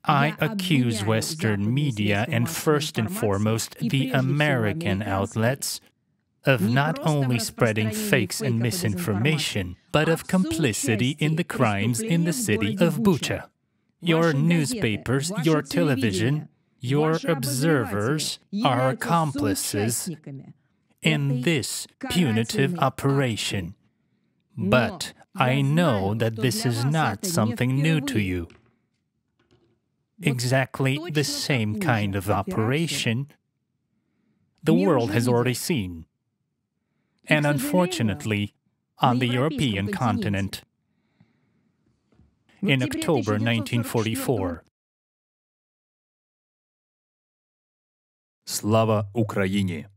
I accuse Western media, and first and foremost the American outlets, of not only spreading fakes and misinformation, but of complicity in the crimes in the city of Bucha. Your newspapers, your television, your observers are accomplices in this punitive operation. But I know that this is not something new to you. Exactly the same kind of operation the world has already seen. And unfortunately, on the European continent, in October 1944. Слава Україні!